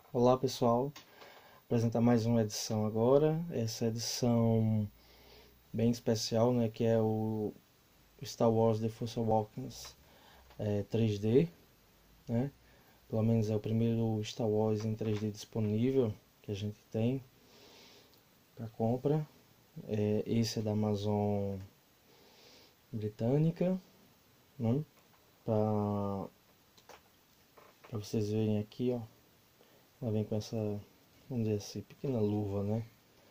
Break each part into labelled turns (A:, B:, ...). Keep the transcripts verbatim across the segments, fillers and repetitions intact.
A: Olá pessoal, vou apresentar mais uma edição agora. Essa edição bem especial, né, que é o Star Wars The Force Awakens é, três D, né? Pelo menos é o primeiro Star Wars em três D disponível que a gente tem para compra. É, esse é da Amazon britânica, né? Para vocês verem aqui, ó, ela vem com essa, vamos dizer assim, pequena luva, né?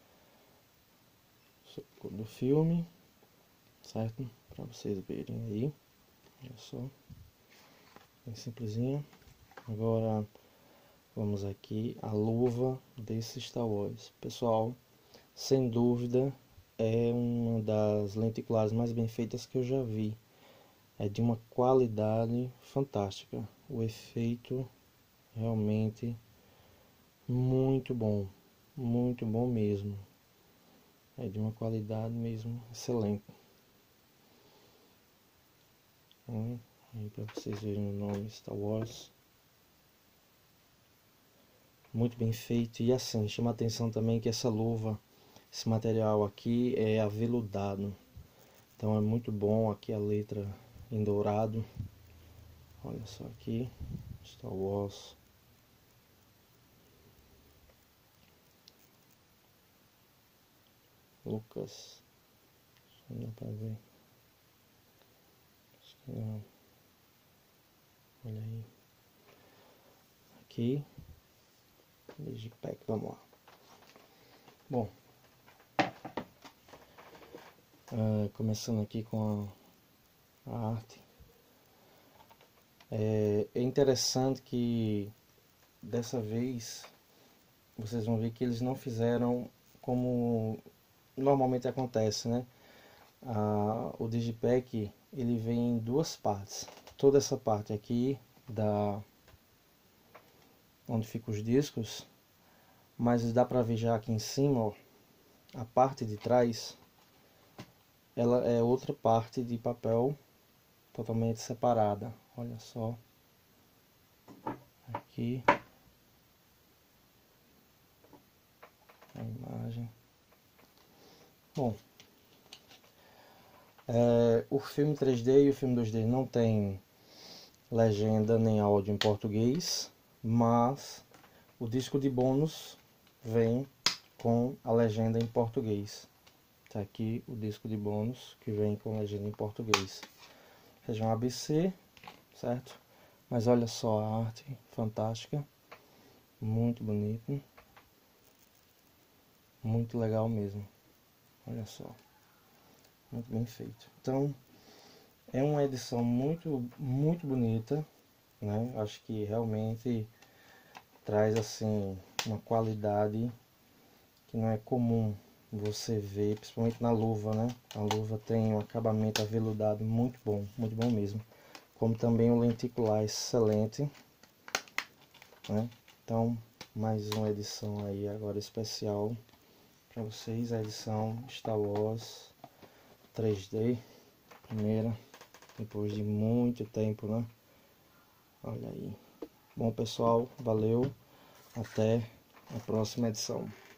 A: Do filme, certo? Para vocês verem aí, olha só, bem simplesinha. Agora vamos aqui a luva desse Star Wars, pessoal. Sem dúvida é uma das lenticulares mais bem feitas que eu já vi. É de uma qualidade fantástica. O efeito realmente muito bom, muito bom mesmo. É de uma qualidade mesmo excelente. Hum, aí para vocês verem o nome Star Wars. Muito bem feito. E assim, chama a atenção também que essa luva, esse material aqui é aveludado. Então é muito bom. Aqui a letra em dourado. Olha só aqui, Star Wars. Lucas. Não dá pra ver. Acho que não. Olha aí. Aqui. Digipack, vamos lá. Bom. Uh, começando aqui com a, a arte. É, é interessante que dessa vez vocês vão ver que eles não fizeram como normalmente acontece, né? Ah, o Digipack ele vem em duas partes. Toda essa parte aqui da onde ficam os discos, mas dá para ver já aqui em cima, ó, a parte de trás, ela é outra parte de papel totalmente separada. Olha só aqui a imagem. Bom, é, o filme três D e o filme dois D não tem legenda nem áudio em português, mas o disco de bônus vem com a legenda em português. Tá aqui o disco de bônus que vem com legenda em português. Região A B C, certo? Mas olha só a arte fantástica, muito bonito, muito legal mesmo. Olha só, muito bem feito. Então é uma edição muito, muito bonita, né? Acho que realmente traz assim uma qualidade que não é comum você ver, principalmente na luva, né? A luva tem um acabamento aveludado muito bom, muito bom mesmo. Como também um lenticular excelente, né? Então, mais uma edição aí agora especial para vocês, a edição Star Wars três D, primeira, depois de muito tempo, né? Olha aí. Bom pessoal, valeu, até a próxima edição.